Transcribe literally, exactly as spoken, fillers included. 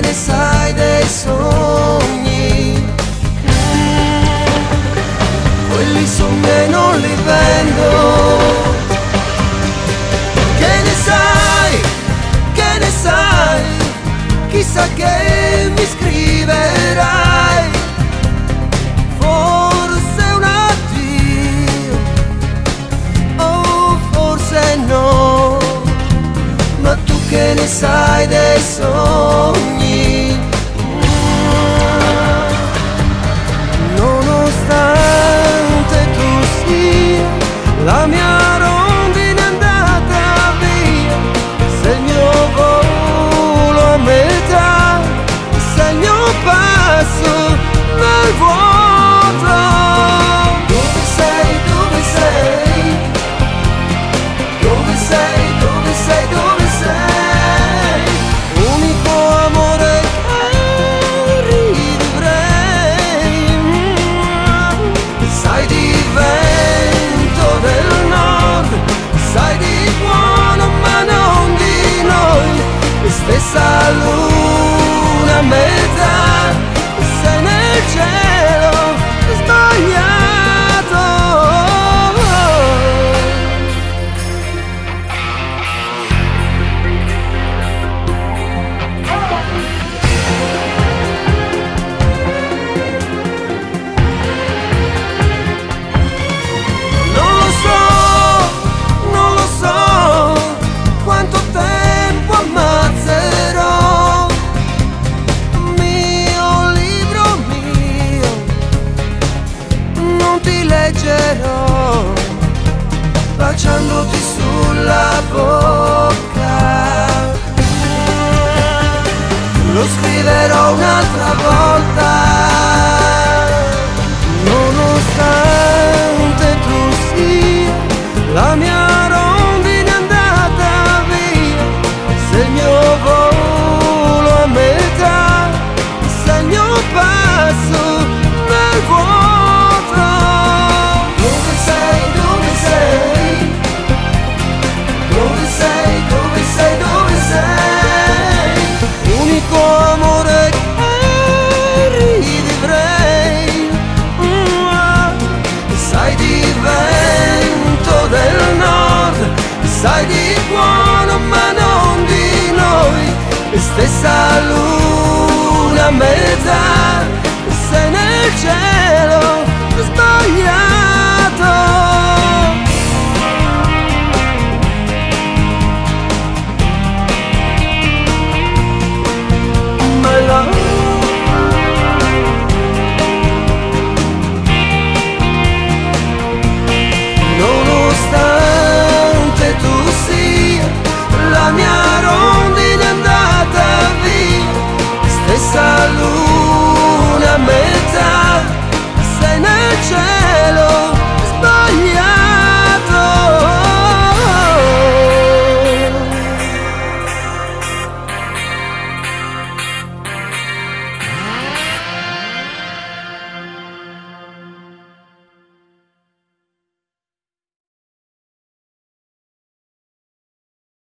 ne sai dei sogni? Quelli son miei, non li vendo. Che ne sai, che ne sai, chissà che mi scriverai. Forse un addio, oh forse no, ma tu che ne sai dei sogni? Nonostante tu sia la mia rondine andata via, sei il mio volo a metà, sei il mio passo nel vuoto. Dove sei, dove sei? Dove sei, dove sei, dove sei? Unico amore che rivivrei. Sai di vento del nord, sai di buono ma non di noi. E stessa luna a metà, sei nel cielo sbagliato. Non lo so, non lo so quanto tempo ammazzerò. Mio libro mio, non ti leggerò, baciandoti sulla bocca. Lo scriverò un'altra volta. Nonostante tu sia la mia rondine andata via, sei il mio volo a metà, sei il mio passo nel vuoto. Dove sei, dove sei? Dove sei, dove sei, dove sei? Unico amore che rivivrei. Mm, ah. Sai di vento del nord, sai di buono ma non di noi. E stessa luna a metà, sei nel cielo sbagliato.